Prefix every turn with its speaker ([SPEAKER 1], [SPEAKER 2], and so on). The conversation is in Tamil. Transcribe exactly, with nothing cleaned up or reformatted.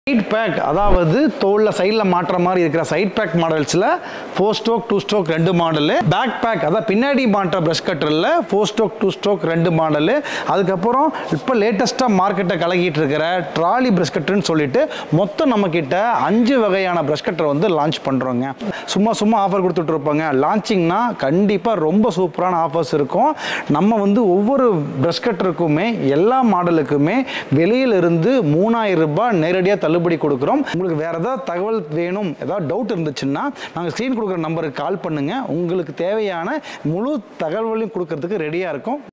[SPEAKER 1] சைட் பேக் அதாவது தோல்ல சைடில் மாற்ற மாதிரி இருக்கிற சைட் பேக் மாடல்ஸில் ஃபோர் ஸ்ட்ரோக் டூ ஸ்ட்ரோக் ரெண்டு மாடலு, பேக் பேக் அதாவது பின்னாடி மாற்ற ப்ரஷ் கட்டரில் ஃபோர் ஸ்ட்ரோக் டூ ஸ்ட்ரோக் ரெண்டு மாடலு, அதுக்கப்புறம் இப்போ லேட்டஸ்ட்டாக மார்க்கெட்டை கலக்கிட்டு இருக்கிற ட்ராலி ப்ரஷ் கட்டர்னு சொல்லிட்டு மொத்தம் நம்மக்கிட்ட அஞ்சு வகையான ப்ரஷ் கட்டர் வந்து லான்ச் பண்ணுறோங்க. சும்மா சும்மா ஆஃபர் கொடுத்துட்டு இருப்பாங்க. லான்ச்சிங்னா கண்டிப்பாக ரொம்ப சூப்பரான ஆஃபர்ஸ் இருக்கும். நம்ம வந்து ஒவ்வொரு ப்ரஷ் கட்டருக்குமே எல்லா மாடலுக்குமே வெளியிலிருந்து மூணாயிரம் ரூபாய் நேரடியாக தள்ளுபடி கொடுக்குறோம். உங்களுக்கு வேற ஏதாவது தகவல் வேணும், ஏதாவது டவுட் இருந்துச்சுன்னா நாங்கள் ஸ்க்ரீன் கொடுக்குற நம்பருக்கு கால் பண்ணுங்க. உங்களுக்கு தேவையான முழு தகவலையும் கொடுக்கறதுக்கு ரெடியாக இருக்கும்.